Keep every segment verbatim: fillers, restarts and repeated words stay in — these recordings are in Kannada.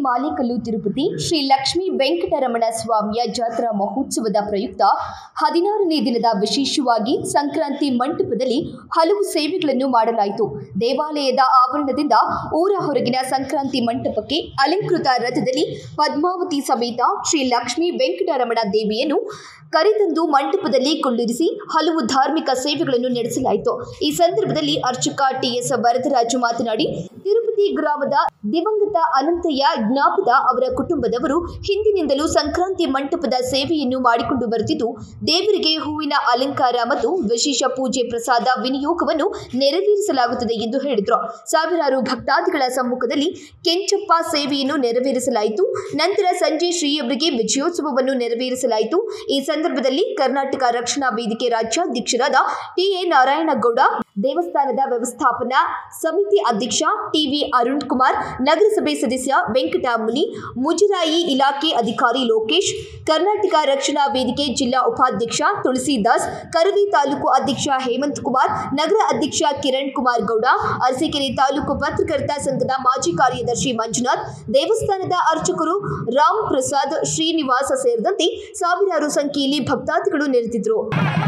ಮಾಲೇಕಲ್ಲು ತಿರುಪತಿ ಶ್ರೀ ಲಕ್ಷ್ಮೀ ವೆಂಕಟರಮಣ ಸ್ವಾಮಿಯ ಜಾತ್ರಾ ಮಹೋತ್ಸವದ ಪ್ರಯುಕ್ತ ಹದಿನಾರನೇ ದಿನದ ವಿಶೇಷವಾಗಿ ಸಂಕ್ರಾಂತಿ ಮಂಟಪದಲ್ಲಿ ಹಲವು ಸೇವೆಗಳನ್ನು ಮಾಡಲಾಯಿತು. ದೇವಾಲಯದ ಆವರಣದಿಂದ ಊರ ಹೊರಗಿನ ಸಂಕ್ರಾಂತಿ ಮಂಟಪಕ್ಕೆ ಅಲಂಕೃತ ರಥದಲ್ಲಿ ಪದ್ಮಾವತಿ ಸಮೇತ ಶ್ರೀ ಲಕ್ಷ್ಮೀ ವೆಂಕಟರಮಣ ದೇವಿಯನ್ನು ಕರೆತಂದು ಮಂಟಪದಲ್ಲಿ ಕುಳ್ಳಿರಿಸಿ ಹಲವು ಧಾರ್ಮಿಕ ಸೇವೆಗಳನ್ನು ನಡೆಸಲಾಯಿತು. ಈ ಸಂದರ್ಭದಲ್ಲಿ ಅರ್ಚಕ ಟಿಎಸ್ ವರದರಾಜು ಮಾತನಾಡಿ, ತಿರುಪತಿ ಗ್ರಾಮದ ದಿವಂಗತ ಅನಂತಯ್ಯ ಜ್ಞಾಪದ ಅವರ ಕುಟುಂಬದವರು ಹಿಂದಿನಿಂದಲೂ ಸಂಕ್ರಾಂತಿ ಮಂಟಪದ ಸೇವೆಯನ್ನು ಮಾಡಿಕೊಂಡು ಬರುತ್ತಿದ್ದು, ದೇವರಿಗೆ ಹೂವಿನ ಅಲಂಕಾರ ಮತ್ತು ವಿಶೇಷ ಪೂಜೆ ಪ್ರಸಾದ ವಿನಿಯೋಗವನ್ನು ನೆರವೇರಿಸಲಾಗುತ್ತದೆ ಎಂದು ಹೇಳಿದರು. ಸಾವಿರಾರು ಭಕ್ತಾದಿಗಳ ಸಮ್ಮುಖದಲ್ಲಿ ಕೆಂಚಪ್ಪ ಸೇವೆಯನ್ನು ನೆರವೇರಿಸಲಾಯಿತು. ನಂತರ ಸಂಜೆ ಶ್ರೀಯವರಿಗೆ ವಿಜಯೋತ್ಸವವನ್ನು ನೆರವೇರಿಸಲಾಯಿತು. ಈ ಸಂದರ್ಭದಲ್ಲಿ ಕರ್ನಾಟಕ ರಕ್ಷಣಾ ವೇದಿಕೆ ರಾಜ್ಯಾಧ್ಯಕ್ಷರಾದ ಟಿಎ ನಾರಾಯಣಗೌಡ, ದೇವಸ್ಥಾನದ ವ್ಯವಸ್ಥಾಪನಾ ಸಮಿತಿ ಅಧ್ಯಕ್ಷ ಟಿವಿ ಅರುಣ್ ಕುಮಾರ್, ನಗರಸಭೆ ಸದಸ್ಯ ವೆಂಕಟಮುನಿ, ಮುಜರಾಯಿ ಇಲಾಖೆ ಅಧಿಕಾರಿ ಲೋಕೇಶ್, ಕರ್ನಾಟಕ ರಕ್ಷಣಾ ವೇದಿಕೆ ಜಿಲ್ಲಾ ಉಪಾಧ್ಯಕ್ಷ ತುಳಸಿದಾಸ್, ಕರವೇ ತಾಲೂಕು ಅಧ್ಯಕ್ಷ ಹೇಮಂತ್ ಕುಮಾರ್, ನಗರ ಅಧ್ಯಕ್ಷ ಕಿರಣ್ ಕುಮಾರ್ ಗೌಡ, ಅರಸೀಕೆರೆ ತಾಲೂಕು ಪತ್ರಕರ್ತ ಸಂಘದ ಮಾಜಿ ಕಾರ್ಯದರ್ಶಿ ಮಂಜುನಾಥ್, ದೇವಸ್ಥಾನದ ಅರ್ಚಕರು ರಾಮ್ ಪ್ರಸಾದ್, ಶ್ರೀನಿವಾಸ ಸೇರಿದಂತೆ ಸಾವಿರಾರು ಸಂಖ್ಯೆಯಲ್ಲಿ ಭಕ್ತಾದಿಗಳು ನೆರೆದಿದ್ದರು.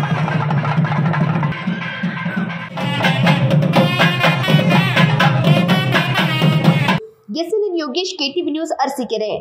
SNN Yogesh, KTV news, Arsikere.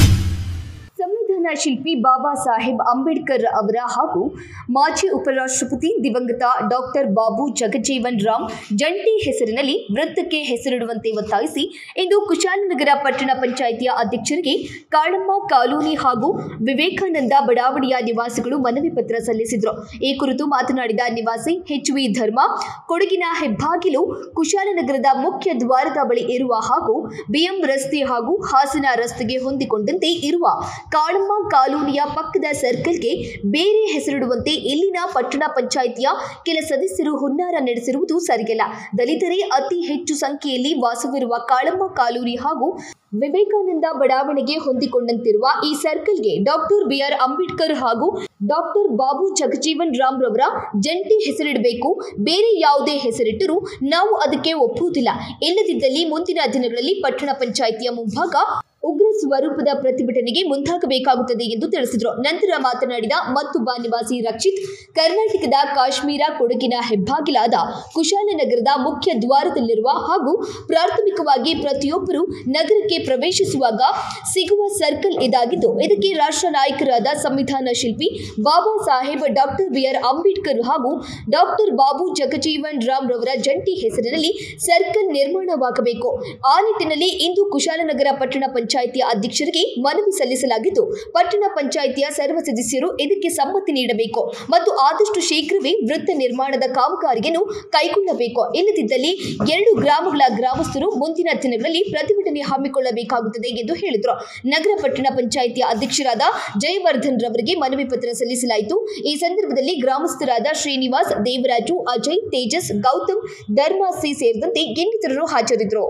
ಸಂವಿಧಾನ ಶಿಲ್ಪಿ ಬಾಬಾ ಸಾಹೇಬ್ ಅಂಬೇಡ್ಕರ್ ಅವರ ಹಾಗೂ ಮಾಜಿ ಉಪರಾಷ್ಟ್ರಪತಿ ದಿವಂಗತ ಡಾಕ್ಟರ್ ಬಾಬು ಜಗಜೀವನ್ ರಾಮ್ ಜಂಟಿ ಹೆಸರಿನಲ್ಲಿ ವೃತ್ತಕ್ಕೆ ಹೆಸರಿಡುವಂತೆ ಒತ್ತಾಯಿಸಿ ಇಂದು ಕುಶಾಲನಗರ ಪಟ್ಟಣ ಪಂಚಾಯಿತಿಯ ಅಧ್ಯಕ್ಷರಿಗೆ ಕಾಳಮ್ಮ ಕಾಲೋನಿ ಹಾಗೂ ವಿವೇಕಾನಂದ ಬಡಾವಣೆಯ ನಿವಾಸಿಗಳು ಮನವಿ ಪತ್ರ ಸಲ್ಲಿಸಿದರು. ಈ ಕುರಿತು ಮಾತನಾಡಿದ ನಿವಾಸಿ ಎಚ್ ವಿ ಧರ್ಮ, ಕೊಡಗಿನ ಹೆಬ್ಬಾಗಿಲು ಕುಶಾಲನಗರದ ಮುಖ್ಯ ದ್ವಾರದ ಬಳಿ ಇರುವ ಹಾಗೂ ಬಿಎಂ ರಸ್ತೆ ಹಾಗೂ ಹಾಸನ ರಸ್ತೆಗೆ ಹೊಂದಿಕೊಂಡಂತೆ ಇರುವ ಕಾಳಮ್ಮ ಕಾಲೋನಿಯ ಪಕ್ಕದ ಸರ್ಕಲ್ಗೆ ಬೇರೆ ಹೆಸರಿಡುವಂತೆ ಇಲ್ಲಿನ ಪಟ್ಟಣ ಪಂಚಾಯಿತಿಯ ಕೆಲ ಸದಸ್ಯರು ಹುನ್ನಾರ ನಡೆಸಿರುವುದು ಸರಿಯಲ್ಲ. ದಲಿತರೇ ಅತಿ ಹೆಚ್ಚು ಸಂಖ್ಯೆಯಲ್ಲಿ ವಾಸವಿರುವ ಕಾಳಮ್ಮ ಕಾಲೋನಿ ಹಾಗೂ ವಿವೇಕಾನಂದ ಬಡಾವಣೆಗೆ ಹೊಂದಿಕೊಂಡಂತಿರುವ ಈ ಸರ್ಕಲ್ಗೆ ಡಾಕ್ಟರ್ ಬಿಆರ್ ಅಂಬೇಡ್ಕರ್ ಹಾಗೂ ಡಾಕ್ಟರ್ ಬಾಬು ಜಗಜೀವನ್ ರಾಮ್ ರವರ ಜಂಟಿ ಹೆಸರಿಡಬೇಕು. ಬೇರೆ ಯಾವುದೇ ಹೆಸರಿಟ್ಟರೂ ನಾವು ಅದಕ್ಕೆ ಒಪ್ಪುವುದಿಲ್ಲ. ಇಲ್ಲದಿದ್ದಲ್ಲಿ ಮುಂದಿನ ದಿನಗಳಲ್ಲಿ ಪಟ್ಟಣ ಪಂಚಾಯಿತಿಯ ಮುಂಭಾಗ ಉಗ್ರ ಸ್ವರೂಪದ ಪ್ರತಿಭಟನೆಗೆ ಮುಂದಾಗಬೇಕಾಗುತ್ತದೆ ಎಂದು ತಿಳಿಸಿದರು. ನಂತರ ಮಾತನಾಡಿದ ಮತ್ತೊಬ್ಬ ನಿವಾಸಿ ರಕ್ಷಿತ್, ಕರ್ನಾಟಕದ ಕಾಶ್ಮೀರ ಕೊಡಗಿನ ಹೆಬ್ಬಾಗಿಲಾದ ಕುಶಾಲನಗರದ ಮುಖ್ಯ ದ್ವಾರದಲ್ಲಿರುವ ಹಾಗೂ ಪ್ರಾಥಮಿಕವಾಗಿ ಪ್ರತಿಯೊಬ್ಬರು ನಗರಕ್ಕೆ ಪ್ರವೇಶಿಸುವಾಗ ಸಿಗುವ ಸರ್ಕಲ್ ಇದಾಗಿದ್ದು, ಇದಕ್ಕೆ ರಾಷ್ಟ್ರ ನಾಯಕರಾದ ಸಂವಿಧಾನ ಶಿಲ್ಪಿ ಬಾಬಾ ಸಾಹೇಬ್ ಡಾಕ್ಟರ್ ಬಿಆರ್ ಅಂಬೇಡ್ಕರ್ ಹಾಗೂ ಡಾಕ್ಟರ್ ಬಾಬು ಜಗಜೀವನ್ ರಾಮ್ ರವರ ಜಂಟಿ ಹೆಸರಿನಲ್ಲಿ ಸರ್ಕಲ್ ನಿರ್ಮಾಣವಾಗಬೇಕು. ಆ ನಿಟ್ಟಿನಲ್ಲಿ ಇಂದು ಕುಶಾಲನಗರ ಪಟ್ಟಣ ಪಂಚಾಯಿತಿಯ ಅಧ್ಯಕ್ಷರಿಗೆ ಮನವಿ ಸಲ್ಲಿಸಲಾಗಿದ್ದು, ಪಟ್ಟಣ ಪಂಚಾಯಿತಿಯ ಸರ್ವ ಸದಸ್ಯರು ಇದಕ್ಕೆ ಸಮ್ಮತಿ ನೀಡಬೇಕು ಮತ್ತು ಆದಷ್ಟು ಶೀಘ್ರವೇ ವೃತ್ತ ನಿರ್ಮಾಣದ ಕಾಮಗಾರಿಯನ್ನು ಕೈಗೊಳ್ಳಬೇಕು. ಇಲ್ಲದಿದ್ದಲ್ಲಿ ಎರಡು ಗ್ರಾಮಗಳ ಗ್ರಾಮಸ್ಥರು ಮುಂದಿನ ದಿನಗಳಲ್ಲಿ ಪ್ರತಿಭಟನೆ ಹಮ್ಮಿಕೊಳ್ಳಬೇಕಾಗುತ್ತದೆ ಎಂದು ಹೇಳಿದರು. ನಗರ ಪಟ್ಟಣ ಪಂಚಾಯಿತಿಯ ಅಧ್ಯಕ್ಷರಾದ ಜಯವರ್ಧನ್ ರವರಿಗೆ ಮನವಿ ಪತ್ರ ಸಲ್ಲಿಸಲಾಯಿತು. ಈ ಸಂದರ್ಭದಲ್ಲಿ ಗ್ರಾಮಸ್ಥರಾದ ಶ್ರೀನಿವಾಸ್, ದೇವರಾಜು, ಅಜಯ್, ತೇಜಸ್, ಗೌತಮ್, ಧರ್ಮ ಸಿ ಸೇರಿದಂತೆ ಇನ್ನಿತರರು ಹಾಜರಿದ್ದರು.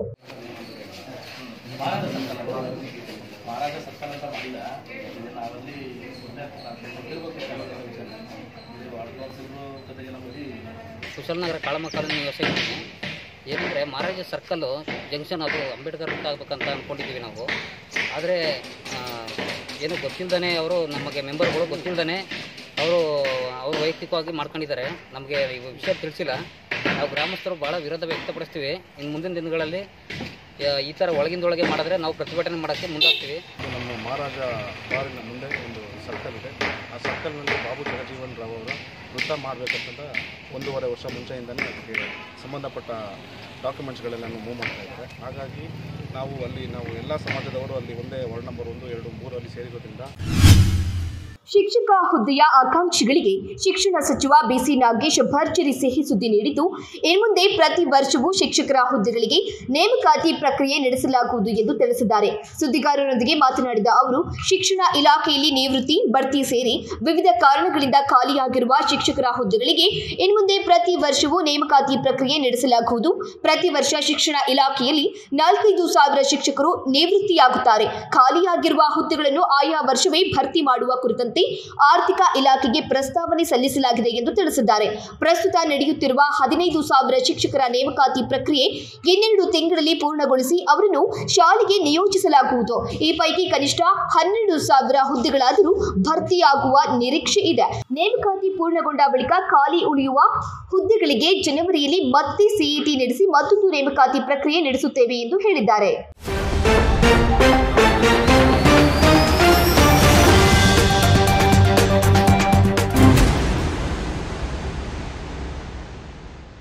ಕುಶಾಲನಗರ ಕಾಳಮ್ಮ ಕಾಲೋನಿ ನಿವಾಸ ಇದ್ದೀನಿ. ಏನಂದರೆ ಮಹಾರಾಜ ಸರ್ಕಲ್ಲು ಜಂಕ್ಷನ್ ಅದು ಅಂಬೇಡ್ಕರ್ ಅಂತ ಆಗಬೇಕಂತ ಅಂದ್ಕೊಂಡಿದ್ದೀವಿ ನಾವು. ಆದರೆ ಏನು ಗೊತ್ತಿಲ್ಲದೇ ಅವರು ನಮಗೆ ಮೆಂಬರ್ಗಳು ಗೊತ್ತಿಲ್ಲದೇ ಅವರು ಅವರು ವೈಯಕ್ತಿಕವಾಗಿ ಮಾಡ್ಕೊಂಡಿದ್ದಾರೆ. ನಮಗೆ ಈ ವಿಷಯ ತಿಳಿಸಿಲ್ಲ. ನಾವು ಗ್ರಾಮಸ್ಥರು ಭಾಳ ವಿರೋಧ ವ್ಯಕ್ತಪಡಿಸ್ತೀವಿ. ಇನ್ನು ಮುಂದಿನ ದಿನಗಳಲ್ಲಿ ಈ ಥರ ಒಳಗಿಂದೊಳಗೆ ಮಾಡಿದ್ರೆ ನಾವು ಪ್ರತಿಭಟನೆ ಮಾಡೋಕ್ಕೆ ಮುಂದಾಗ್ತೀವಿ. ನಮ್ಮ ಮಹಾರಾಜ ಬಾರಿನ ಮುಂದೆ ಒಂದು ಸರ್ಕಲ್ ಇದೆ. ಆ ಸರ್ಕಲ್ನಲ್ಲಿ ಬಾಬು ಜಗಜೀವನ್ ರಾವ್ ಅವರು ವೃತ್ತ ಮಾಡಬೇಕಂತ ಒಂದೂವರೆ ವರ್ಷ ಮುಂಚೆಯಿಂದಲೇ ಅದಕ್ಕೆ ಸಂಬಂಧಪಟ್ಟ ಡಾಕ್ಯುಮೆಂಟ್ಸ್ಗಳೆಲ್ಲನೂ ಮೂವ್ ಮಾಡ್ತಾ ಇದ್ದಾರೆ. ಹಾಗಾಗಿ ನಾವು ಅಲ್ಲಿ ನಾವು ಎಲ್ಲ ಸಮಾಜದವರು ಅಲ್ಲಿ ಒಂದೇ ವಾರ್ಡ್ ನಂಬರ್ ಒಂದು, ಎರಡು, ಮೂರು ಅಲ್ಲಿ ಸೇರಿರೋದ್ರಿಂದ ಶಿಕ್ಷಕ ಹುದ್ದೆಯ ಆಕಾಂಕ್ಷಿಗಳಿಗೆ ಶಿಕ್ಷಣ ಸಚಿವ ಬಿಸಿ ನಾಗೇಶ್ ಭರ್ಜರಿ ಸಿಹಿ ಸುದ್ದಿ ನೀಡಿದ್ದು, ಇನ್ಮುಂದೆ ಪ್ರತಿ ವರ್ಷವೂ ಶಿಕ್ಷಕರ ಹುದ್ದೆಗಳಿಗೆ ನೇಮಕಾತಿ ಪ್ರಕ್ರಿಯೆ ನಡೆಸಲಾಗುವುದು ಎಂದು ತಿಳಿಸಿದ್ದಾರೆ. ಸುದ್ದಿಗಾರರೊಂದಿಗೆ ಮಾತನಾಡಿದ ಅವರು, ಶಿಕ್ಷಣ ಇಲಾಖೆಯಲ್ಲಿ ನಿವೃತ್ತಿ, ಬಡ್ತಿ ಸೇರಿ ವಿವಿಧ ಕಾರಣಗಳಿಂದ ಖಾಲಿಯಾಗಿರುವ ಶಿಕ್ಷಕರ ಹುದ್ದೆಗಳಿಗೆ ಇನ್ಮುಂದೆ ಪ್ರತಿ ವರ್ಷವೂ ನೇಮಕಾತಿ ಪ್ರಕ್ರಿಯೆ ನಡೆಸಲಾಗುವುದು. ಪ್ರತಿ ವರ್ಷ ಶಿಕ್ಷಣ ಇಲಾಖೆಯಲ್ಲಿ ನಾಲ್ಕೈದು ಸಾವಿರ ಶಿಕ್ಷಕರು ನಿವೃತ್ತಿಯಾಗುತ್ತಾರೆ. ಖಾಲಿಯಾಗಿರುವ ಹುದ್ದೆಗಳನ್ನು ಆಯಾ ವರ್ಷವೇ ಭರ್ತಿ ಮಾಡುವ ಕುರಿತಂತೆ ನೇಮಕಾತಿ ಆರ್ಥಿಕ ಇಲಾಖೆಗೆ ಪ್ರಸ್ತಾವನೆ ಸಲ್ಲಿಸಲಾಗಿದೆ ಎಂದು ತಿಳಿಸಿದ್ದಾರೆ. ಪ್ರಸ್ತುತ ನಡೆಯುತ್ತಿರುವ ಹದಿನೈದು ಸಾವಿರ ಶಿಕ್ಷಕರ ನೇಮಕಾತಿ ಪ್ರಕ್ರಿಯೆ ಇನ್ನೆರಡು ತಿಂಗಳಲ್ಲಿ ಪೂರ್ಣಗೊಳಿಸಿ ಅವರನ್ನು ಶಾಲೆಗೆ ನಿಯೋಜಿಸಲಾಗುವುದು. ಈ ಪೈಕಿ ಕನಿಷ್ಠ ಹನ್ನೆರಡು ಸಾವಿರ ಹುದ್ದೆಗಳಾದರೂ ಭರ್ತಿಯಾಗುವ ನಿರೀಕ್ಷೆ ಇದೆ. ನೇಮಕಾತಿ ಪೂರ್ಣಗೊಂಡ ಬಳಿಕ ಖಾಲಿ ಉಳಿಯುವ ಹುದ್ದೆಗಳಿಗೆ ಜನವರಿಯಲ್ಲಿ ಮತ್ತೆ ಸಿಇಟಿ ನಡೆಸಿ ಮತ್ತೊಂದು ನೇಮಕಾತಿ ಪ್ರಕ್ರಿಯೆ ನಡೆಸುತ್ತೇವೆ ಎಂದು ಹೇಳಿದ್ದಾರೆ.